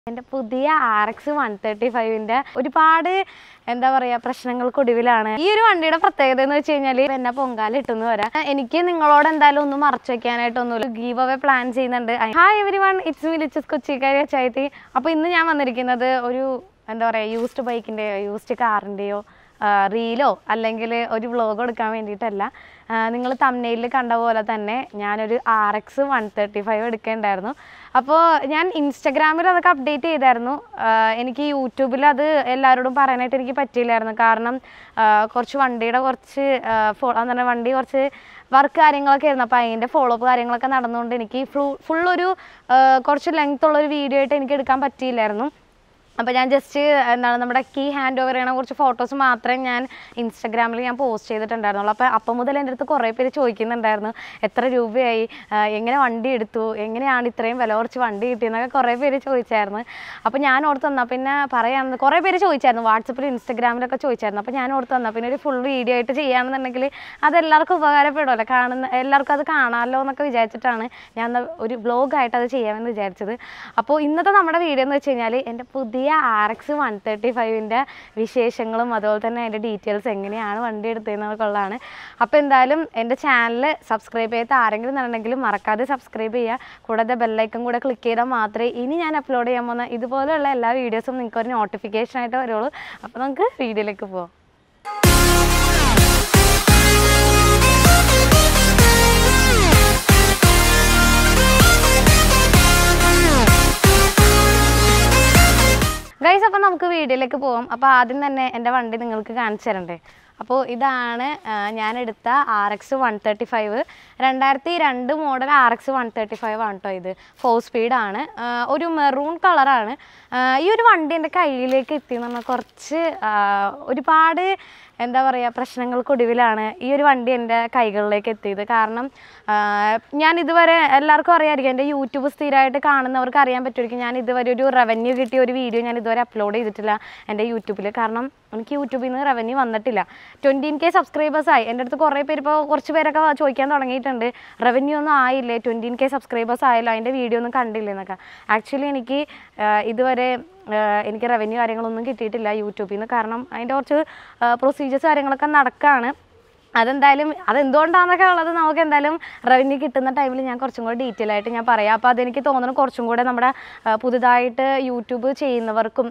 എൻ്റെ പുതിയ RX 135ൻ്റെ ഒരുപാട് എന്താ പറയുക പ്രശ്നങ്ങൾക്കൊടുവിലാണ്. ഈ ഒരു വണ്ടിയുടെ പ്രത്യേകത എന്ന് വെച്ച് കഴിഞ്ഞാൽ എന്നെ പൊങ്കാല ഇട്ടെന്ന് വരാം. എനിക്ക് നിങ്ങളോട് എന്തായാലും ഒന്നും മറച്ചു വെക്കാനായിട്ടൊന്നുമില്ല. ഗീവ് അവേ പ്ലാൻ ചെയ്യുന്നുണ്ട്. ഹായ് എവരിവൺ, ഇറ്റ്സ് മീ ലിച്ചസ് കൊച്ചിക്കാരി ചൈത്തി. അപ്പോൾ ഇന്ന് ഞാൻ വന്നിരിക്കുന്നത് ഒരു എന്താ പറയുക യൂസ്ഡ് ബൈക്കിൻ്റെയോ യൂസ്ഡ് കാറിൻ്റെയോ റീലോ അല്ലെങ്കിൽ ഒരു വ്ളോഗ് എടുക്കാൻ വേണ്ടിയിട്ടല്ല. നിങ്ങൾ തംബ്നെയിലിൽ കണ്ട പോലെ തന്നെ ഞാനൊരു RX 135 എടുക്കേണ്ടായിരുന്നു. അപ്പോൾ ഞാൻ ഇൻസ്റ്റഗ്രാമിൽ അതൊക്കെ അപ്ഡേറ്റ് ചെയ്തായിരുന്നു. എനിക്ക് യൂട്യൂബിൽ അത് എല്ലാവരോടും പറയാനായിട്ട് എനിക്ക് പറ്റിയില്ലായിരുന്നു. കാരണം കുറച്ച് വണ്ടിയുടെ കുറച്ച് എന്താണ് വണ്ടി കുറച്ച് വർക്ക് കാര്യങ്ങളൊക്കെ ആയിരുന്നു. അപ്പോൾ അതിൻ്റെ ഫോളോ അപ്പ് കാര്യങ്ങളൊക്കെ നടന്നുകൊണ്ട് എനിക്ക് ഫുള്ളൊരു കുറച്ച് ലെങ്ത് ഉള്ളൊരു വീഡിയോ ആയിട്ട് എനിക്ക് എടുക്കാൻ പറ്റിയില്ലായിരുന്നു. അപ്പോൾ ഞാൻ ജസ്റ്റ് എന്താണ് നമ്മുടെ കീ ഹാൻഡ് ഓവർ ചെയ്യണ കുറച്ച് ഫോട്ടോസ് മാത്രമേ ഞാൻ ഇൻസ്റ്റഗ്രാമിൽ ഞാൻ പോസ്റ്റ് ചെയ്തിട്ടുണ്ടായിരുന്നുള്ളൂ. അപ്പം മുതൽ എൻ്റെ അടുത്ത് കുറേ പേര് ചോദിക്കുന്നുണ്ടായിരുന്നു എത്ര രൂപയായി, എങ്ങനെ വണ്ടി എടുത്തു, എങ്ങനെയാണ് ഇത്രയും വില കുറച്ച് വണ്ടി കിട്ടിയെന്നൊക്കെ കുറേ പേര് ചോദിച്ചായിരുന്നു. അപ്പോൾ ഞാൻ ഓർത്ത് തന്നാൽ പിന്നെ പറയാമെന്ന് കുറേ പേര് ചോദിച്ചായിരുന്നു, വാട്സപ്പിലും ഇൻസ്റ്റഗ്രാമിലൊക്കെ ചോദിച്ചായിരുന്നു. അപ്പോൾ ഞാൻ ഓർത്ത് തന്നാൽ പിന്നെ ഒരു ഫുൾ വീഡിയോ ആയിട്ട് ചെയ്യുകയാണെന്നുണ്ടെങ്കിൽ അതെല്ലാവർക്കും ഉപകാരപ്പെടുമല്ലോ, എല്ലാവർക്കും അത് കാണാമല്ലോ എന്നൊക്കെ വിചാരിച്ചിട്ടാണ് ഞാൻ ഒരു വ്ളോഗായിട്ട് അത് ചെയ്യാമെന്ന് വിചാരിച്ചത്. അപ്പോൾ ഇന്നത്തെ നമ്മുടെ വീഡിയോ എന്ന് വെച്ച് കഴിഞ്ഞാൽ എൻ്റെ പുതിയ RX 135ൻ്റെ വിശേഷങ്ങളും അതുപോലെ തന്നെ അതിൻ്റെ ഡീറ്റെയിൽസ് എങ്ങനെയാണ് വണ്ടി എടുത്തതെന്നൊക്കെയുള്ളതാണ്. അപ്പോൾ എന്തായാലും എൻ്റെ ചാനൽ സബ്സ്ക്രൈബ് ചെയ്യാത്ത ആരെങ്കിലും ഉണ്ടെങ്കിലും മറക്കാതെ സബ്സ്ക്രൈബ് ചെയ്യുക. കൂടാതെ ബെല്ലൈക്കൺ കൂടെ ക്ലിക്ക് ചെയ്താൽ മാത്രമേ ഇനി ഞാൻ അപ്ലോഡ് ചെയ്യാൻ പോകുന്ന ഇതുപോലെയുള്ള എല്ലാ വീഡിയോസും നിങ്ങൾക്ക് ഒരു നോട്ടിഫിക്കേഷനായിട്ട് വരുള്ളൂ. അപ്പോൾ നമുക്ക് വീഡിയോയിലേക്ക് പോകാം. ഗൈസ്, അപ്പോൾ നമുക്ക് വീഡിയോയിലേക്ക് പോകാം. അപ്പോൾ ആദ്യം തന്നെ എൻ്റെ വണ്ടി നിങ്ങൾക്ക് കാണിച്ചു തരണ്ടേ. അപ്പോൾ ഇതാണ് ഞാനെടുത്ത RX 135, 2002 മോഡൽ RX 135 ആണ് കേട്ടോ. ഇത് 4 സ്പീഡാണ്, ഒരു മെറൂൺ കളറാണ്. ഈ ഒരു വണ്ടി എൻ്റെ കയ്യിലേക്ക് എത്തിയെന്ന് പറഞ്ഞാൽ കുറച്ച് ഒരുപാട് എന്താ പറയുക പ്രശ്നങ്ങൾക്കൊടുവിലാണ് ഈ ഒരു വണ്ടി എൻ്റെ കൈകളിലേക്ക് എത്തിയത്. കാരണം ഞാൻ ഇതുവരെ എല്ലാവർക്കും അറിയാമായിരിക്കും, എൻ്റെ യൂട്യൂബ് സ്ഥിരമായിട്ട് കാണുന്നവർക്ക് അറിയാൻ പറ്റുമായിരിക്കും, ഞാൻ ഇതുവരെ ഒരു റവന്യൂ കിട്ടിയ ഒരു വീഡിയോ ഞാൻ ഇതുവരെ അപ്ലോഡ് ചെയ്തിട്ടില്ല എൻ്റെ യൂട്യൂബിൽ. കാരണം എനിക്ക് യൂട്യൂബിൽ നിന്ന് റവന്യൂ വന്നിട്ടില്ല. 20K സബ്സ്ക്രൈബേഴ്സായി. എൻ്റെ അടുത്ത് കുറേ പേര് ഇപ്പോൾ കുറച്ച് പേരൊക്കെ ചോദിക്കാൻ തുടങ്ങിയിട്ടുണ്ട്, റവന്യൂ ഒന്നും ആയില്ലേ, 20K സബ്സ്ക്രൈബേഴ്സ് ആയല്ലോ, അതിൻ്റെ വീഡിയോ ഒന്നും കണ്ടില്ലേ എന്നൊക്കെ. ആക്ച്വലി എനിക്ക് ഇതുവരെ എനിക്ക് റവന്യൂ കാര്യങ്ങളൊന്നും കിട്ടിയിട്ടില്ല യൂട്യൂബിൽ നിന്ന്. കാരണം അതിൻ്റെ കുറച്ച് പ്രൊസീജിയേഴ്സ് കാര്യങ്ങളൊക്കെ നടക്കുകയാണ്. അതെന്തുകൊണ്ടാണെന്നൊക്കെ ഉള്ളത് നമുക്ക് എന്തായാലും റവന്യൂ കിട്ടുന്ന ടൈമിൽ ഞാൻ കുറച്ചും കൂടെ ഡീറ്റെയിൽ ആയിട്ട് ഞാൻ പറയാം. അപ്പോൾ അതെനിക്ക് തോന്നുന്നു കുറച്ചും കൂടെ നമ്മുടെ പുതുതായിട്ട് യൂട്യൂബ് ചെയ്യുന്നവർക്കും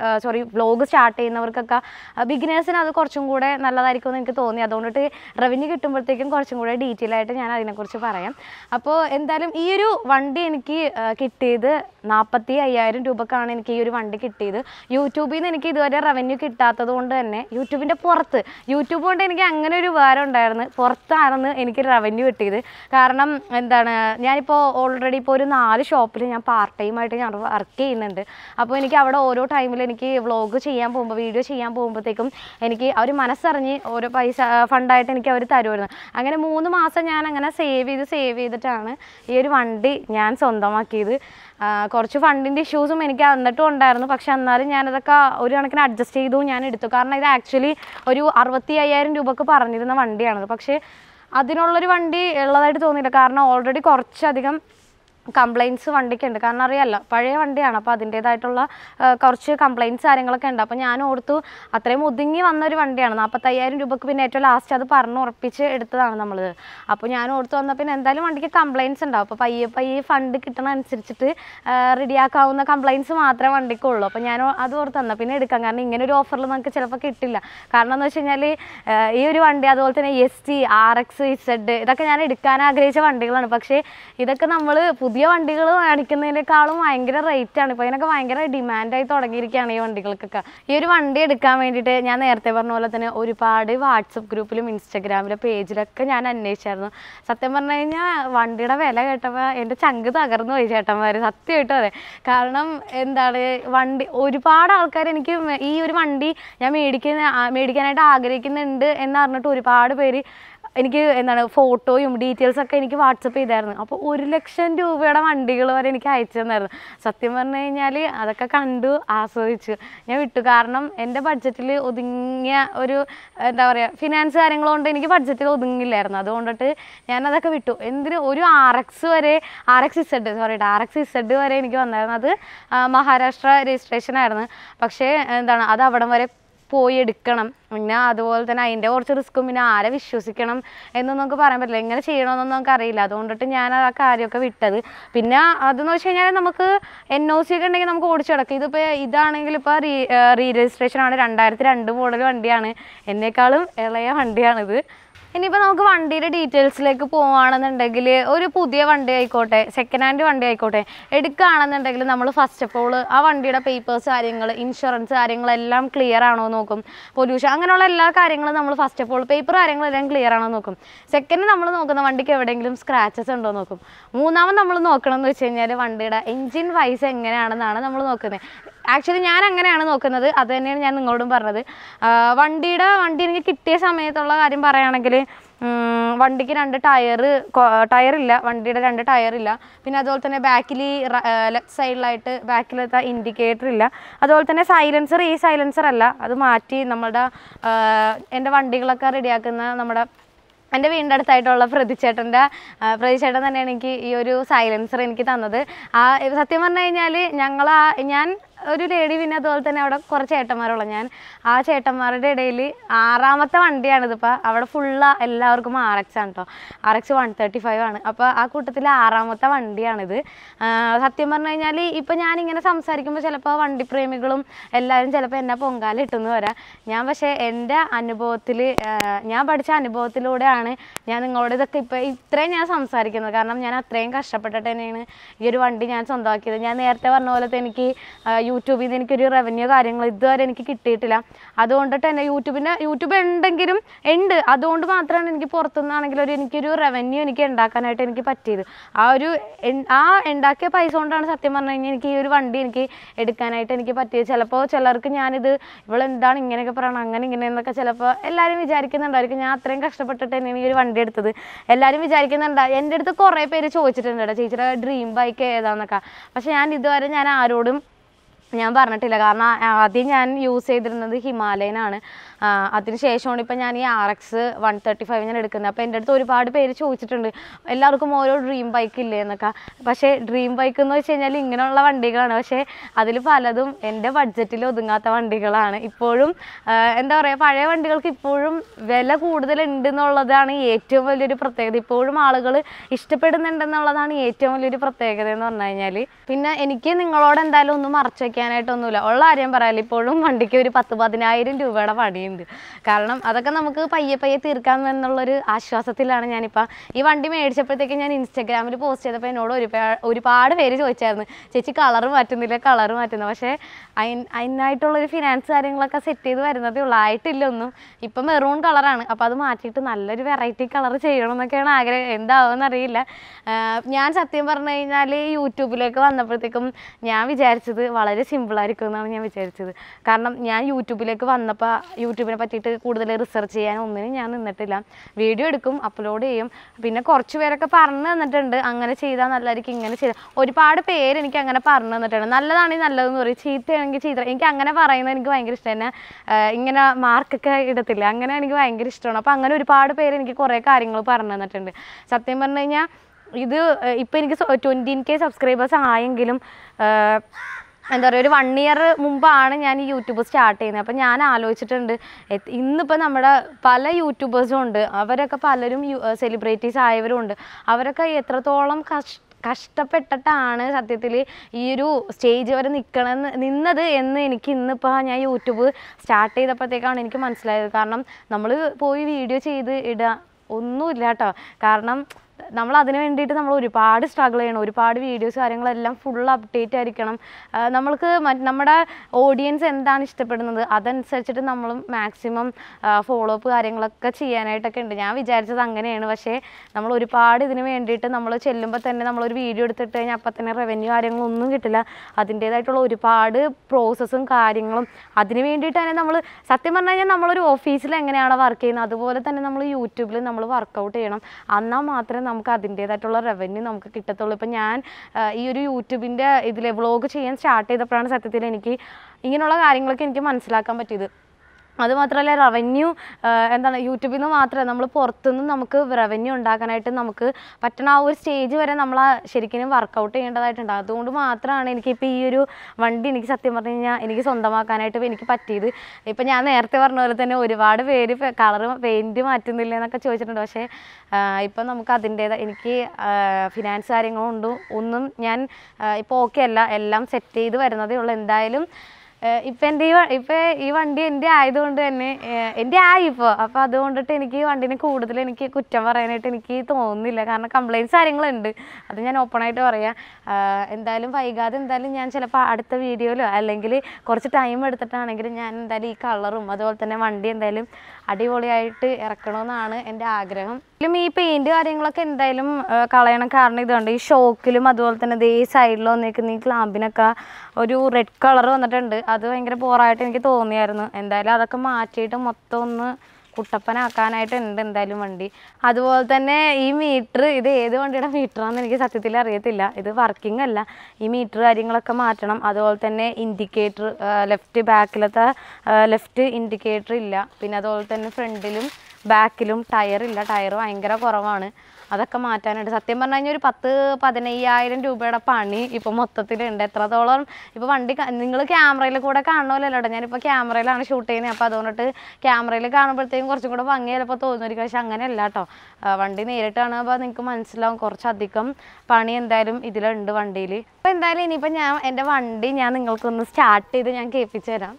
വ്ലോഗ് സ്റ്റാർട്ട് ചെയ്യുന്നവർക്കൊക്കെ ബിഗിനേഴ്സിന് അത് കുറച്ചും കൂടെ നല്ലതായിരിക്കും എന്ന് എനിക്ക് തോന്നി. അതുകൊണ്ടിട്ട് റവന്യൂ കിട്ടുമ്പോഴത്തേക്കും കുറച്ചും കൂടെ ഡീറ്റെയിൽ ആയിട്ട് ഞാൻ അതിനെക്കുറിച്ച് പറയാം. അപ്പോൾ എന്തായാലും ഈ ഒരു വണ്ടി എനിക്ക് കിട്ടിയത് 45,000 രൂപക്കാണ് എനിക്ക് ഈ ഒരു വണ്ടി കിട്ടിയത്. യൂട്യൂബിൽ നിന്ന് എനിക്ക് ഇതുവരെ റവന്യൂ കിട്ടാത്തത് കൊണ്ട് തന്നെ യൂട്യൂബിൻ്റെ പുറത്ത് യൂട്യൂബ് കൊണ്ട് എനിക്ക് അങ്ങനെ ഒരു ഉണ്ടായിരുന്നു, പുറത്താണെന്ന് എനിക്ക് റവന്യൂ കിട്ടിയത്. കാരണം എന്താണ്, ഞാനിപ്പോൾ ഓൾറെഡി ഇപ്പോൾ ഒരു 4 ഷോപ്പിൽ ഞാൻ പാർട്ട് ടൈമായിട്ട് ഞാൻ വർക്ക് ചെയ്യുന്നുണ്ട്. അപ്പോൾ എനിക്ക് അവിടെ ഓരോ ടൈമിൽ എനിക്ക് വ്ളോഗ് ചെയ്യാൻ പോകുമ്പോൾ വീഡിയോ ചെയ്യാൻ പോകുമ്പോഴത്തേക്കും എനിക്ക് അവർ മനസ്സറിഞ്ഞ് ഓരോ പൈസ ഫണ്ടായിട്ട് എനിക്ക് അവർ തരുമായിരുന്നു. അങ്ങനെ 3 മാസം ഞാൻ അങ്ങനെ സേവ് ചെയ്തിട്ടാണ് ഈ ഒരു വണ്ടി ഞാൻ സ്വന്തമാക്കിയത്. കുറച്ച് ഫണ്ടിൻ്റെ ഇഷ്യൂസും എനിക്ക് എന്നിട്ടും ഉണ്ടായിരുന്നു. പക്ഷെ എന്നാലും ഞാനതൊക്കെ ഒരു കണക്കിന് അഡ്ജസ്റ്റ് ചെയ്തു, ഞാൻ എടുത്തു. കാരണം ഇത് ആക്ച്വലി ഒരു 65,000 രൂപക്ക് പറഞ്ഞിരുന്ന വണ്ടിയാണത്. പക്ഷേ അതിനുള്ളൊരു വണ്ടി ഉള്ളതായിട്ട് തോന്നിയില്ല. കാരണം ഓൾറെഡി കുറച്ചധികം കംപ്ലയിൻറ്റ്സ് വണ്ടിക്കുണ്ട്. കാരണം അറിയാമല്ലോ, പഴയ വണ്ടിയാണ്. അപ്പോൾ അതിൻ്റേതായിട്ടുള്ള കുറച്ച് കംപ്ലയിൻറ്റ്സ് കാര്യങ്ങളൊക്കെ ഉണ്ട്. അപ്പോൾ ഞാൻ ഓർത്തു അത്രയും ഒതുങ്ങി വന്നൊരു വണ്ടിയാണ്, 45,000 രൂപക്ക് പിന്നെ ഏറ്റവും ലാസ്റ്റ് അത് ഉറപ്പിച്ച് എടുത്തതാണ് നമ്മളത്. അപ്പോൾ ഞാൻ ഓർത്തു വന്നാൽ പിന്നെ എന്തായാലും വണ്ടിക്ക് കംപ്ലയിൻറ്റ്സ് ഉണ്ടാവും. അപ്പോൾ പയ്യെ ഫണ്ട് കിട്ടണ അനുസരിച്ചിട്ട് റെഡിയാക്കാവുന്ന കംപ്ലയിൻറ്റ്സ് മാത്രമേ വണ്ടിക്കുള്ളൂ. അപ്പോൾ ഞാൻ അത് ഓർത്ത് തന്നാൽ പിന്നെ എടുക്കാം. കാരണം ഇങ്ങനെ ഒരു ഓഫറിൽ നമുക്ക് ചിലപ്പോൾ കിട്ടില്ല. കാരണം എന്ന് വെച്ച് കഴിഞ്ഞാൽ ഈ ഒരു വണ്ടി അതുപോലെ തന്നെ ST, RX, Z ഇതൊക്കെ ഞാൻ എടുക്കാൻ ആഗ്രഹിച്ച വണ്ടികളാണ്. പക്ഷേ ഇതൊക്കെ നമ്മൾ പുതിയ വണ്ടികൾ മേടിക്കുന്നതിനേക്കാളും ഭയങ്കര റേറ്റാണ്. ഇപ്പോൾ ഇതിനൊക്കെ ഭയങ്കര ഡിമാൻഡായി തുടങ്ങിയിരിക്കുകയാണ് ഈ വണ്ടികൾക്കൊക്കെ. ഈ ഒരു വണ്ടി എടുക്കാൻ വേണ്ടിയിട്ട് ഞാൻ നേരത്തെ പറഞ്ഞ പോലെ തന്നെ ഒരുപാട് വാട്സപ്പ് ഗ്രൂപ്പിലും ഇൻസ്റ്റഗ്രാമിലെ പേജിലൊക്കെ ഞാൻ അന്വേഷിച്ചായിരുന്നു. സത്യം പറഞ്ഞു കഴിഞ്ഞാൽ വണ്ടിയുടെ വില കേട്ടപ്പോൾ എൻ്റെ ചങ്ക് തകർന്നു പോയി ചേട്ടന്മാർ, സത്യമായിട്ടും അതെ. കാരണം എന്താണ്, ഒരുപാട് ആൾക്കാർ എനിക്ക് ഈ ഒരു വണ്ടി ഞാൻ മേടിക്കാനായിട്ട് ആഗ്രഹിക്കുന്നുണ്ട് എന്ന് പറഞ്ഞിട്ട് ഒരുപാട് പേര് എനിക്ക് എന്താണ് ഫോട്ടോയും ഡീറ്റെയിൽസൊക്കെ എനിക്ക് വാട്സപ്പ് ചെയ്തായിരുന്നു. അപ്പോൾ 1,00,000 രൂപയുടെ വണ്ടികൾ വരെ എനിക്ക് അയച്ചു തന്നായിരുന്നു. സത്യം പറഞ്ഞു കഴിഞ്ഞാൽ അതൊക്കെ കണ്ടു ആസ്വദിച്ചു ഞാൻ വിട്ടു. കാരണം എൻ്റെ ബഡ്ജറ്റിൽ ഒതുങ്ങിയ ഒരു എന്താ പറയുക ഫിനാൻസ് കാര്യങ്ങളുകൊണ്ട് എനിക്ക് ബഡ്ജറ്റിൽ ഒതുങ്ങില്ലായിരുന്നു. അതുകൊണ്ടിട്ട് ഞാനതൊക്കെ വിട്ടു. എന്തിന് ഒരു RX Z വരെ എനിക്ക് വന്നായിരുന്നു. അത് മഹാരാഷ്ട്ര രജിസ്ട്രേഷൻ ആയിരുന്നു. പക്ഷേ എന്താണ് അത് അവിടം വരെ പോയി എടുക്കണം. പിന്നെ അതുപോലെ തന്നെ അതിൻ്റെ കുറച്ച് റിസ്ക്കും പിന്നെ ആരെ വിശ്വസിക്കണം എന്നൊന്നും നമുക്ക് പറയാൻ പറ്റില്ല. എങ്ങനെ ചെയ്യണമെന്നൊന്നും നമുക്ക് അറിയില്ല. അതുകൊണ്ടിട്ട് ഞാൻ ആ കാര്യമൊക്കെ വിട്ടത്. പിന്നെ അതെന്ന് വെച്ച് കഴിഞ്ഞാൽ നമുക്ക് NOC ഒക്കെ ഉണ്ടെങ്കിൽ നമുക്ക് ഓടിച്ചു കിടക്കും. ഇതിപ്പോൾ ഇതാണെങ്കിൽ ഇപ്പോൾ റീ രജിസ്ട്രേഷൻ ആണ്. 2002 മോഡൽ വണ്ടിയാണ്. എന്നേക്കാളും ഇളയ വണ്ടിയാണിത്. ഇനിയിപ്പോൾ നമുക്ക് വണ്ടിയുടെ ഡീറ്റെയിൽസിലേക്ക് പോവുകയാണെന്നുണ്ടെങ്കിൽ ഒരു പുതിയ വണ്ടി ആയിക്കോട്ടെ സെക്കൻഡ് ഹാൻഡ് വണ്ടി ആയിക്കോട്ടെ എടുക്കുകയാണെന്നുണ്ടെങ്കിൽ നമ്മൾ ഫസ്റ്റ് ഓഫ് ഓൾ ആ വണ്ടിയുടെ പേപ്പേഴ്സ് കാര്യങ്ങൾ ഇൻഷുറൻസ് കാര്യങ്ങളെല്ലാം ക്ലിയർ ആണോ നോക്കും. പൊല്യൂഷൻ അങ്ങനെയുള്ള എല്ലാ കാര്യങ്ങളും നമ്മൾ ഫസ്റ്റ് ഓഫ് ഓൾ പേപ്പർ കാര്യങ്ങളെല്ലാം ക്ലിയർ ആണോ നോക്കും. സെക്കൻഡ് നമ്മൾ നോക്കുന്ന വണ്ടിക്ക് എവിടെയെങ്കിലും സ്ക്രാച്ചസ് ഉണ്ടോ നോക്കും. മൂന്നാമത് നമ്മൾ നോക്കണമെന്ന് വെച്ച് കഴിഞ്ഞാൽ വണ്ടിയുടെ എൻജിൻ വൈസ് എങ്ങനെയാണെന്നാണ് നമ്മൾ നോക്കുന്നത്. ആക്ച്വലി ഞാൻ അങ്ങനെയാണ് നോക്കുന്നത്. അത് തന്നെയാണ് ഞാൻ നിങ്ങളോടും പറഞ്ഞത്. വണ്ടി എനിക്ക് കിട്ടിയ സമയത്തുള്ള കാര്യം പറയുകയാണെങ്കിൽ വണ്ടിക്ക് 2 ടയറില്ല. വണ്ടിയുടെ 2 ടയറില്ല. പിന്നെ അതുപോലെ തന്നെ ബാക്കിൽ ലെഫ്റ്റ് സൈഡിലായിട്ട് ബാക്കിലത്തെ ഇൻഡിക്കേറ്റർ ഇല്ല. അതുപോലെ തന്നെ സൈലൻസർ ഈ സൈലൻസർ അല്ല, അത് മാറ്റി നമ്മുടെ എൻ്റെ വണ്ടികളൊക്കെ റെഡിയാക്കുന്ന എൻ്റെ വീടിൻ്റെ അടുത്തായിട്ടുള്ള പ്രതിചേട്ടൻ തന്നെയാണ് എനിക്ക് ഈ ഒരു സൈലൻസർ എനിക്ക് തന്നത്. സത്യം പറഞ്ഞു കഴിഞ്ഞാൽ ഞാൻ ഒരു ലേഡി പിന്നെ അതുപോലെ തന്നെ അവിടെ കുറച്ച് ചേട്ടന്മാരുള്ള ആ ചേട്ടന്മാരുടെ ഇടയിൽ 6ാമത്തെ വണ്ടിയാണിതിപ്പോൾ. അവിടെ ഫുള്ള് എല്ലാവർക്കും RX ആണ് കേട്ടോ. RX 135 ആണ്. അപ്പോൾ ആ കൂട്ടത്തിൽ 6ാമത്തെ വണ്ടിയാണിത്. സത്യം പറഞ്ഞു കഴിഞ്ഞാൽ ഇപ്പം ഞാനിങ്ങനെ സംസാരിക്കുമ്പോൾ ചിലപ്പോൾ വണ്ടിപ്രേമികളും എല്ലാവരും ചിലപ്പോൾ എന്നെ പൊങ്കാലിട്ടെന്ന് വരാം. പക്ഷേ എൻ്റെ അനുഭവത്തിൽ ഞാൻ പഠിച്ച അനുഭവത്തിലൂടെയാണ് ഞാൻ നിങ്ങളോട് ഇതൊക്കെ ഇത്രയും ഞാൻ സംസാരിക്കുന്നത്. കാരണം ഞാൻ അത്രയും കഷ്ടപ്പെട്ടിട്ട് തന്നെയാണ് ഈ ഒരു വണ്ടി ഞാൻ സ്വന്തമാക്കിയത്. ഞാൻ നേരത്തെ പറഞ്ഞ പോലത്തെ എനിക്ക് യൂട്യൂബിൽ നിന്ന് എനിക്കൊരു റവന്യൂ കാര്യങ്ങൾ ഇതുവരെ എനിക്ക് കിട്ടിയിട്ടില്ല. അതുകൊണ്ടിട്ട് തന്നെ യൂട്യൂബ് ഉണ്ടെങ്കിലും അതുകൊണ്ട് മാത്രമാണ് എനിക്ക് പുറത്തുനിന്നാണെങ്കിലും എനിക്കൊരു റവന്യൂ എനിക്ക് ഉണ്ടാക്കാനായിട്ട് എനിക്ക് പറ്റിയത്. ആ ഉണ്ടാക്കിയ പൈസ കൊണ്ടാണ് സത്യം പറഞ്ഞു കഴിഞ്ഞാൽ എനിക്ക് ഈ ഒരു വണ്ടി എനിക്ക് എടുക്കാനായിട്ട് എനിക്ക് പറ്റിയത്. ചിലപ്പോൾ ചിലർക്ക് ഞാനിത് ഇവളെന്താണ് ഇങ്ങനെയൊക്കെ പറയണം അങ്ങനെ ഇങ്ങനെയെന്നൊക്കെ ചിലപ്പോൾ എല്ലാവരും വിചാരിക്കുന്നുണ്ടായിരിക്കും. ഞാൻ അത്രയും കഷ്ടപ്പെട്ടിട്ട് തന്നെയാണ് ഈ ഒരു വണ്ടി എടുത്തത്. എല്ലാവരും വിചാരിക്കുന്നുണ്ട്. എൻ്റെ അടുത്ത് കുറേ പേര് ചോദിച്ചിട്ടുണ്ട് കേട്ടോ ചേച്ചിയുടെ ഡ്രീം ബൈക്ക് ഏതാണെന്നൊക്കെ. പക്ഷേ ഇതുവരെ ഞാൻ ആരോടും ഞാൻ പറഞ്ഞിട്ടില്ല. കാരണം ആദ്യം ഞാൻ യൂസ് ചെയ്തിരുന്നത് ഹിമാലയൻ ആണ്. അതിനുശേഷമാണ് ഇപ്പം ഞാൻ ഈ RX 135 ഞാൻ എടുക്കുന്നത്. അപ്പോൾ എൻ്റെ അടുത്ത് ഒരുപാട് പേര് ചോദിച്ചിട്ടുണ്ട് എല്ലാവർക്കും ഓരോ ഡ്രീം ബൈക്ക് ഇല്ലേ എന്നൊക്കെ. പക്ഷേ ഡ്രീം ബൈക്ക് എന്ന് വെച്ച് കഴിഞ്ഞാൽ ഇങ്ങനെയുള്ള വണ്ടികളാണ്. പക്ഷേ അതിൽ പലതും എൻ്റെ ബഡ്ജറ്റിൽ ഒതുങ്ങാത്ത വണ്ടികളാണ്. ഇപ്പോഴും എന്താ പറയുക പഴയ വണ്ടികൾക്ക് ഇപ്പോഴും വില കൂടുതലുണ്ട് എന്നുള്ളതാണ് ഏറ്റവും വലിയൊരു പ്രത്യേകത. ഇപ്പോഴും ആളുകൾ ഇഷ്ടപ്പെടുന്നുണ്ടെന്നുള്ളതാണ് ഏറ്റവും വലിയൊരു പ്രത്യേകത എന്ന് പറഞ്ഞു കഴിഞ്ഞാൽ. പിന്നെ എനിക്ക് നിങ്ങളോട് എന്തായാലും ഒന്നും മറച്ചു വയ്ക്കാനായിട്ടൊന്നുമില്ല. ഉള്ള കാര്യം പറയാമല്ലോ. ഇപ്പോഴും വണ്ടിക്ക് ഒരു 10,000-10,000 രൂപയുടെ പണിയുണ്ട്. കാരണം അതൊക്കെ നമുക്ക് പയ്യെ തീർക്കാം എന്നുള്ളൊരു ആശ്വാസത്തിലാണ് ഞാനിപ്പോൾ. ഈ വണ്ടി മേടിച്ചപ്പോഴത്തേക്ക് ഞാൻ ഇൻസ്റ്റാഗ്രാമിൽ പോസ്റ്റ് ചെയ്തപ്പോൾ എന്നോട് ഒരുപാട് പേര് ചോദിച്ചായിരുന്നു ചേച്ചി കളറ് മാറ്റുന്നു. പക്ഷേ അതിനായിട്ടുള്ളൊരു ഫിനാൻസ് കാര്യങ്ങളൊക്കെ സെറ്റ് ചെയ്ത് വരുന്നതേ ഉള്ളൂ. ആയിട്ടില്ല ഒന്നും. ഇപ്പം മെറൂൺ കളറാണ്. അപ്പോൾ അത് മാറ്റിയിട്ട് നല്ലൊരു വെറൈറ്റി കളർ ചെയ്യണം എന്നൊക്കെയാണ് ആഗ്രഹം. എന്താവുമെന്ന് അറിയില്ല. ഞാൻ സത്യം പറഞ്ഞു കഴിഞ്ഞാൽ യൂട്യൂബിലേക്ക് വന്നപ്പോഴത്തേക്കും ഞാൻ വിചാരിച്ചത് വളരെ സിമ്പിളായിരിക്കും എന്നാണ് ഞാൻ വിചാരിച്ചത്. കാരണം ഞാൻ യൂട്യൂബിലേക്ക് വന്നപ്പോൾ യൂട്യൂബിനെ പറ്റിയിട്ട് കൂടുതൽ റിസർച്ച് ചെയ്യാൻ ഒന്നിനും ഞാൻ നിന്നിട്ടില്ല. വീഡിയോ എടുക്കും, അപ്ലോഡ് ചെയ്യും. പിന്നെ കുറച്ച് പേരൊക്കെ പറഞ്ഞു തന്നിട്ടുണ്ട് അങ്ങനെ ചെയ്താൽ നല്ലതായിരിക്കും ഇങ്ങനെ ചെയ്താൽ. ഒരുപാട് പേര് എനിക്ക് അങ്ങനെ പറഞ്ഞു തന്നിട്ടുണ്ട്. നല്ലതാണെങ്കിൽ നല്ലതെന്ന് പറയും, ചീത്തയാണെങ്കിൽ ചീത്ത. എനിക്ക് അങ്ങനെ പറയുന്നത് എനിക്ക് ഭയങ്കര ഇഷ്ടം. തന്നെ ഇങ്ങനെ മാർക്കൊക്കെ ഇടത്തില്ല, അങ്ങനെ എനിക്ക് ഭയങ്കര ഇഷ്ടമാണ്. അപ്പോൾ അങ്ങനെ ഒരുപാട് പേര് എനിക്ക് കുറേ കാര്യങ്ങൾ പറഞ്ഞു തന്നിട്ടുണ്ട്. സത്യം പറഞ്ഞു കഴിഞ്ഞാൽ ഇത് ഇപ്പോൾ എനിക്ക് 20K സബ്സ്ക്രൈബേഴ്സ് ആയെങ്കിലും എന്താ പറയുക ഒരു 1 ഇയർ മുമ്പാണ് ഞാൻ ഈ യൂട്യൂബ് സ്റ്റാർട്ട് ചെയ്യുന്നത്. അപ്പോൾ ഞാൻ ആലോചിച്ചിട്ടുണ്ട് ഇന്നിപ്പോൾ നമ്മുടെ പല യൂട്യൂബേഴ്സും ഉണ്ട്. അവരൊക്കെ പലരും സെലിബ്രിറ്റീസ് ആയവരും ഉണ്ട്. അവരൊക്കെ എത്രത്തോളം കഷ്ടപ്പെട്ടിട്ടാണ് സത്യത്തിൽ ഈ ഒരു സ്റ്റേജ് വരെ നിന്നത് എന്ന് എനിക്ക് ഇന്നിപ്പോൾ ഞാൻ യൂട്യൂബ് സ്റ്റാർട്ട് ചെയ്തപ്പോഴത്തേക്കാണ് എനിക്ക് മനസ്സിലായത്. കാരണം നമ്മൾ പോയി വീഡിയോ ചെയ്ത് ഇടുക ഒന്നുമില്ല കേട്ടോ. കാരണം നമ്മൾ അതിന് വേണ്ടിയിട്ട് നമ്മൾ ഒരുപാട് സ്ട്രഗിൾ ചെയ്യണം, ഒരുപാട് വീഡിയോസ് കാര്യങ്ങളെല്ലാം ഫുൾ അപ്ഡേറ്റ് ആയിരിക്കണം. നമ്മൾക്ക് നമ്മുടെ ഓഡിയൻസ് എന്താണ് ഇഷ്ടപ്പെടുന്നത് അതനുസരിച്ചിട്ട് നമ്മളും മാക്സിമം ഫോളോ അപ്പ് കാര്യങ്ങളൊക്കെ ചെയ്യാനായിട്ടൊക്കെ ഉണ്ട്. ഞാൻ വിചാരിച്ചത് അങ്ങനെയാണ്. പക്ഷേ നമ്മൾ ഒരുപാട് ഇതിന് വേണ്ടിയിട്ട് നമ്മൾ ചെല്ലുമ്പോൾ തന്നെ നമ്മളൊരു വീഡിയോ എടുത്തിട്ട് കഴിഞ്ഞാൽ അപ്പം തന്നെ റവന്യൂ കാര്യങ്ങളൊന്നും കിട്ടില്ല. അതിൻ്റേതായിട്ടുള്ള ഒരുപാട് പ്രോസസ്സും കാര്യങ്ങളും അതിന് വേണ്ടിയിട്ട് തന്നെ നമ്മൾ സത്യം പറഞ്ഞു കഴിഞ്ഞാൽ നമ്മളൊരു ഓഫീസിൽ എങ്ങനെയാണ് വർക്ക് ചെയ്യുന്നത് അതുപോലെ തന്നെ നമ്മൾ യൂട്യൂബിൽ നമ്മൾ വർക്കൗട്ട് ചെയ്യണം. എന്നാൽ മാത്രമേ നമുക്ക് അതിൻ്റേതായിട്ടുള്ള റവന്യൂ നമുക്ക് കിട്ടത്തുള്ളൂ. ഇപ്പം ഞാൻ ഈ ഒരു യൂട്യൂബിൻ്റെ ഇതിൽ വ്ളോഗ് ചെയ്യാൻ സ്റ്റാർട്ട് ചെയ്തപ്പോഴാണ് സത്യത്തിൽ എനിക്ക് ഇങ്ങനെയുള്ള കാര്യങ്ങളൊക്കെ എനിക്ക് മനസ്സിലാക്കാൻ പറ്റിയത്. അതുമാത്രമല്ല റവന്യൂ എന്താണ് യൂട്യൂബിൽ നിന്ന് മാത്രമേ നമ്മൾ പുറത്തുനിന്ന് നമുക്ക് റവന്യൂ ഉണ്ടാക്കാനായിട്ട് നമുക്ക് പറ്റണ ആ ഒരു സ്റ്റേജ് വരെ നമ്മൾ ശരിക്കും വർക്കൗട്ട് ചെയ്യേണ്ടതായിട്ടുണ്ട്. അതുകൊണ്ട് മാത്രമാണ് എനിക്കിപ്പോൾ ഈ ഒരു വണ്ടി എനിക്ക് സത്യം പറഞ്ഞു കഴിഞ്ഞാൽ എനിക്ക് സ്വന്തമാക്കാനായിട്ട് എനിക്ക് പറ്റിയത്. ഇപ്പം ഞാൻ നേരത്തെ പറഞ്ഞ പോലെ തന്നെ ഒരുപാട് പേര് കളർ പെയിൻറ്റ് മാറ്റുന്നില്ല എന്നൊക്കെ ചോദിച്ചിട്ടുണ്ട്. പക്ഷേ ഇപ്പം നമുക്ക് അതിൻ്റേതായ എനിക്ക് ഫിനാൻസ് കാര്യങ്ങളുണ്ട് ഒന്നും ഞാൻ ഇപ്പോൾ ഓക്കെ അല്ല, എല്ലാം സെറ്റ് ചെയ്ത് വരുന്നതേ ഉള്ളൂ. എന്തായാലും ഇപ്പം ഈ വണ്ടി എൻ്റെ ആയതുകൊണ്ട് തന്നെ എൻ്റെ ആയി ഇപ്പോൾ. അപ്പോൾ അതുകൊണ്ടിട്ട് എനിക്ക് ഈ വണ്ടീനെ കൂടുതൽ എനിക്ക് കുറ്റം പറയാനായിട്ട് എനിക്ക് തോന്നുന്നില്ല. കാരണം കംപ്ലയിൻറ്റ്സ് കാര്യങ്ങളുണ്ട്, അത് ഞാൻ ഓപ്പണായിട്ട് പറയാം. എന്തായാലും വൈകാതെ എന്തായാലും ഞാൻ ചിലപ്പോൾ അടുത്ത വീഡിയോയിലോ അല്ലെങ്കിൽ കുറച്ച് ടൈം എടുത്തിട്ടാണെങ്കിലും ഞാൻ എന്തായാലും ഈ കളറും അതുപോലെ തന്നെ വണ്ടി എന്തായാലും അടിപൊളിയായിട്ട് ഇറക്കണമെന്നാണ് എൻ്റെ ആഗ്രഹം. ഈ പെയിൻറ്റ് കാര്യങ്ങളൊക്കെ എന്തായാലും കളയണം. കാരണം ഇതുണ്ട് ഈ ഷോക്കിലും അതുപോലെ തന്നെ ദേ സൈഡിൽ വന്നേക്കുന്ന ഈ ക്ലാമ്പിനൊക്കെ ഒരു റെഡ് കളർ വന്നിട്ടുണ്ട്. അത് ഭയങ്കര ബോറായിട്ട് എനിക്ക് തോന്നിയായിരുന്നു. എന്തായാലും അതൊക്കെ മാറ്റിയിട്ട് മൊത്തം ഒന്ന് കുട്ടപ്പനാക്കാനായിട്ടുണ്ട് എന്തായാലും വണ്ടി. അതുപോലെ തന്നെ ഈ മീറ്റർ ഇത് ഏത് വണ്ടിയുടെ മീറ്ററാണെന്ന് എനിക്ക് സത്യത്തിൽ അറിയത്തില്ല. ഇത് വർക്കിംഗ് അല്ല. ഈ മീറ്റർ കാര്യങ്ങളൊക്കെ മാറ്റണം. അതുപോലെ തന്നെ ഇൻഡിക്കേറ്റർ ലെഫ്റ്റ് ബാക്കിലത്തെ ലെഫ്റ്റ് ഇൻഡിക്കേറ്റർ ഇല്ല. പിന്നെ അതുപോലെ തന്നെ ഫ്രണ്ടിലും ബാക്കിലും ടയറില്ല, ടയർ ഭയങ്കര കുറവാണ്. അതൊക്കെ മാറ്റാനായിട്ട് സത്യം പറഞ്ഞു കഴിഞ്ഞാൽ ഒരു 10-15,000 രൂപയുടെ പണി ഇപ്പോൾ മൊത്തത്തിലുണ്ട്. എത്രത്തോളം ഇപ്പോൾ വണ്ടി നിങ്ങൾ ക്യാമറയിൽ കൂടെ കാണണമല്ലോ. ഞാനിപ്പോൾ ക്യാമറയിലാണ് ഷൂട്ട് ചെയ്യുന്നത്. അപ്പോൾ അതുകൊണ്ടിട്ട് ക്യാമറയിൽ കാണുമ്പോഴത്തേക്കും കുറച്ചും കൂടെ ഭംഗി ചിലപ്പോൾ തോന്നുമായിരിക്കും. പക്ഷെ അങ്ങനെയല്ല കേട്ടോ. വണ്ടി നേരിട്ട് കാണുമ്പോൾ നിങ്ങൾക്ക് മനസ്സിലാവും കുറച്ചധികം പണി എന്തായാലും ഇതിലുണ്ട് വണ്ടിയിൽ. അപ്പോൾ എന്തായാലും ഇനിയിപ്പോൾ ഞാൻ എൻ്റെ വണ്ടി ഞാൻ നിങ്ങൾക്കൊന്ന് സ്റ്റാർട്ട് ചെയ്ത് ഞാൻ കേൾപ്പിച്ചു തരാം.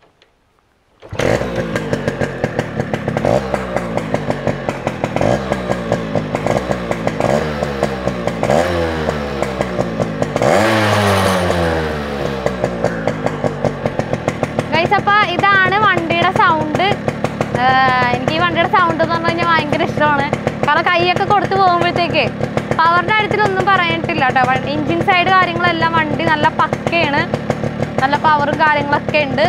അപ്പോൾ ഇതാണ് വണ്ടിയുടെ സൗണ്ട്. എനിക്ക് ഈ വണ്ടിയുടെ സൗണ്ട് എന്ന് പറഞ്ഞു കഴിഞ്ഞാൽ ഭയങ്കര ഇഷ്ടമാണ്. കാരണം കൈയൊക്കെ കൊടുത്ത് പോകുമ്പോഴത്തേക്ക് പവറിൻ്റെ കാര്യത്തിലൊന്നും പറയാനിട്ടില്ല കേട്ടോ. എൻജിൻ സൈഡ് കാര്യങ്ങളെല്ലാം വണ്ടി നല്ല പക്കയാണ്, നല്ല പവറും കാര്യങ്ങളൊക്കെ ഉണ്ട്.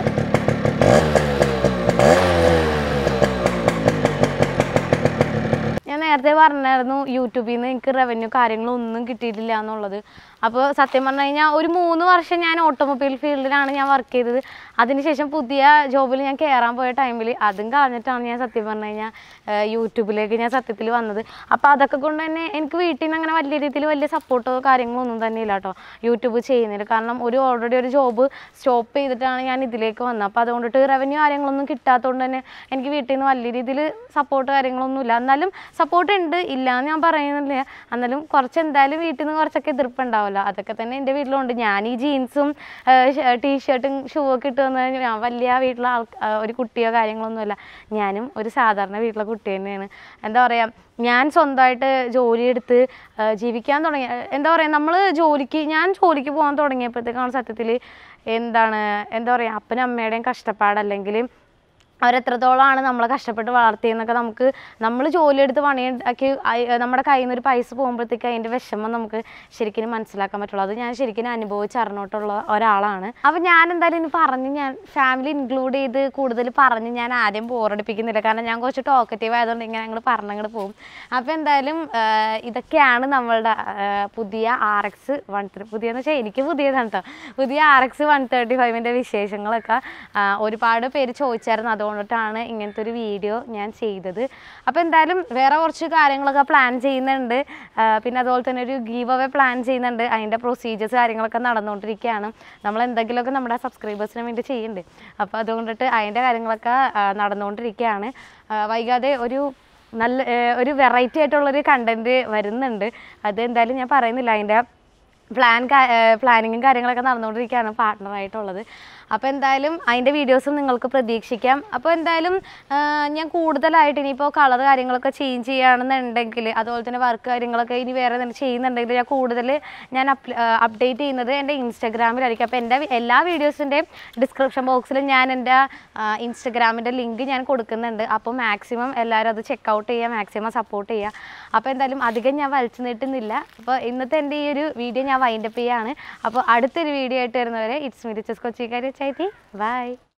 ഞാൻ നേരത്തെ പറഞ്ഞായിരുന്നു യൂട്യൂബിൽ നിന്ന് എനിക്ക് റവന്യൂ കാര്യങ്ങളൊന്നും കിട്ടിയിട്ടില്ല എന്നുള്ളത്. അപ്പോൾ സത്യം പറഞ്ഞു കഴിഞ്ഞാൽ ഒരു 3 വർഷം ഞാൻ ഓട്ടോമൊബൈൽ ഫീൽഡിലാണ് ഞാൻ വർക്ക് ചെയ്തത്. അതിനുശേഷം പുതിയ ജോബിൽ ഞാൻ കയറാൻ പോയ ടൈമിൽ അതും കളഞ്ഞിട്ടാണ് ഞാൻ സത്യം പറഞ്ഞു കഴിഞ്ഞാൽ യൂട്യൂബിലേക്ക് ഞാൻ സത്യത്തിൽ വന്നത്. അപ്പോൾ അതൊക്കെ കൊണ്ട് തന്നെ എനിക്ക് വീട്ടിൽ നിന്ന് അങ്ങനെ വലിയ രീതിയിൽ വലിയ സപ്പോർട്ടോ കാര്യങ്ങളോ ഒന്നും തന്നെ ഇല്ല കേട്ടോ യൂട്യൂബ് ചെയ്യുന്നതിൽ. കാരണം ഓൾറെഡി ഒരു ജോബ് സ്റ്റോപ്പ് ചെയ്തിട്ടാണ് ഞാൻ ഇതിലേക്ക് വന്നത്. അപ്പോൾ അതുകൊണ്ടിട്ട് റവന്യൂ കാര്യങ്ങളൊന്നും കിട്ടാത്തതുകൊണ്ട് തന്നെ എനിക്ക് വീട്ടിൽ നിന്ന് വലിയ രീതിയിൽ സപ്പോർട്ട് കാര്യങ്ങളൊന്നുമില്ല. എന്നാലും സപ്പോർട്ട് ഉണ്ട്, ഇല്ല എന്ന് ഞാൻ പറയുന്നില്ല. എന്നാലും കുറച്ച് എന്തായാലും വീട്ടിൽ നിന്ന് കുറച്ചൊക്കെ എതിർപ്പുണ്ടാവും. അതൊക്കെ തന്നെ എൻ്റെ വീട്ടിലുണ്ട്. ഞാൻ ഈ ജീൻസും ടീഷർട്ടും ഷൂ ഒക്കെ ഇട്ട് വന്നു കഴിഞ്ഞാൽ ഞാൻ വലിയ വീട്ടിലെ ഒരു കുട്ടിയോ കാര്യങ്ങളൊന്നുമല്ല. ഞാനും ഒരു സാധാരണ വീട്ടിലെ കുട്ടി തന്നെയാണ്. എന്താ പറയുക, ഞാൻ സ്വന്തമായിട്ട് ജോലിയെടുത്ത് ജീവിക്കാൻ തുടങ്ങി. എന്താ പറയുക, ഞാൻ ജോലിക്ക് പോകാൻ തുടങ്ങിയപ്പോഴത്തേക്കാണ് സത്യത്തിൽ എന്താ പറയുക അപ്പനും അമ്മയുടെയും കഷ്ടപ്പാട് അല്ലെങ്കിൽ അവരെത്രത്തോളമാണ് നമ്മളെ കഷ്ടപ്പെട്ട് വളർത്തിയെന്നൊക്കെ നമ്മൾ ജോലിയെടുത്ത് പണിയാക്കി നമ്മുടെ കയ്യിൽ നിന്ന് ഒരു പൈസ പോകുമ്പോഴത്തേക്ക് അതിൻ്റെ വിഷമം നമുക്ക് ശരിക്കും മനസ്സിലാക്കാൻ പറ്റുള്ളൂ. അത് ഞാൻ ശരിക്കും അനുഭവിച്ചറിഞ്ഞിട്ടുള്ള ഒരാളാണ്. അപ്പോൾ ഞാൻ എന്തായാലും ഇനി ഞാൻ ഫാമിലി ഇൻക്ലൂഡ് ചെയ്ത് കൂടുതൽ പറഞ്ഞ് ഞാൻ ആരെയും ബോറടിപ്പിക്കുന്നില്ല. കാരണം ഞാൻ കുറച്ച് ടോക്കറ്റീവ് ആയതുകൊണ്ട് ഇങ്ങനെ ഞങ്ങൾ പറഞ്ഞങ്ങോട്ട് പോകും. അപ്പോൾ എന്തായാലും ഇതൊക്കെയാണ് നമ്മളുടെ പുതിയ RX 130, പുതിയെന്ന് വെച്ചാൽ എനിക്ക് പുതിയതാണ് കേട്ടോ, പുതിയ RX 135ൻ്റെ വിശേഷങ്ങളൊക്കെ ഒരുപാട് പേര് ചോദിച്ചായിരുന്നു. അതുകൊണ്ടിട്ടാണ് ഇങ്ങനത്തെ ഒരു വീഡിയോ ഞാൻ ചെയ്തത്. അപ്പോൾ എന്തായാലും വേറെ കുറച്ച് കാര്യങ്ങളൊക്കെ പ്ലാൻ ചെയ്യുന്നുണ്ട്. പിന്നെ അതുപോലെ തന്നെ ഒരു ഗീവ് അവേ പ്ലാൻ ചെയ്യുന്നുണ്ട്. അതിൻ്റെ പ്രൊസീജിയേഴ്സ് കാര്യങ്ങളൊക്കെ നടന്നുകൊണ്ടിരിക്കുകയാണ്. നമ്മൾ എന്തെങ്കിലുമൊക്കെ നമ്മുടെ സബ്സ്ക്രൈബേഴ്സിന് വേണ്ടി ചെയ്യുന്നുണ്ട്. അപ്പോൾ അതുകൊണ്ടിട്ട് അതിൻ്റെ കാര്യങ്ങളൊക്കെ നടന്നുകൊണ്ടിരിക്കുകയാണ്. വൈകാതെ ഒരു വെറൈറ്റി ആയിട്ടുള്ളൊരു കണ്ടൻറ്റ് വരുന്നുണ്ട്. അത് എന്തായാലും ഞാൻ പറയുന്നില്ല. അതിൻ്റെ പ്ലാനിങ്ങും കാര്യങ്ങളൊക്കെ നടന്നുകൊണ്ടിരിക്കുകയാണ് പാർട്ട്ണറായിട്ടുള്ളത്. അപ്പോൾ എന്തായാലും അതിൻ്റെ വീഡിയോസും നിങ്ങൾക്ക് പ്രതീക്ഷിക്കാം. അപ്പോൾ എന്തായാലും ഞാൻ കൂടുതലായിട്ട് ഇനിയിപ്പോൾ കളർ കാര്യങ്ങളൊക്കെ ചേഞ്ച് ചെയ്യുകയാണെന്നുണ്ടെങ്കിൽ, അതുപോലെ തന്നെ വർക്ക് കാര്യങ്ങളൊക്കെ ഇനി വേറെ എന്തെങ്കിലും ചെയ്യുന്നുണ്ടെങ്കിൽ ഞാൻ അപ്ഡേറ്റ് ചെയ്യുന്നത് എൻ്റെ ഇൻസ്റ്റാഗ്രാമിലായിരിക്കും. അപ്പോൾ എൻ്റെ എല്ലാ വീഡിയോസിൻ്റെയും ഡിസ്ക്രിപ്ഷൻ ബോക്സിൽ ഞാൻ എൻ്റെ ഇൻസ്റ്റാഗ്രാമിൻ്റെ ലിങ്ക് ഞാൻ കൊടുക്കുന്നുണ്ട്. അപ്പോൾ മാക്സിമം എല്ലാവരും അത് ചെക്കൗട്ട് ചെയ്യുക, മാക്സിമം സപ്പോർട്ട് ചെയ്യുക. അപ്പോൾ എന്തായാലും അധികം ഞാൻ വലിച്ചു നീട്ടുന്നില്ല. അപ്പോൾ ഇന്നത്തെ എൻ്റെ ഈ ഒരു വീഡിയോ ഞാൻ വൈൻഡപ്പ് ചെയ്യുകയാണ്. അപ്പോൾ അടുത്തൊരു വീഡിയോ ആയിട്ട് വരുന്നവരെ ഇറ്റ്സ് മീ റിച്ചസ് കൊച്ചിക്കാരി ചൈതി. ബൈ.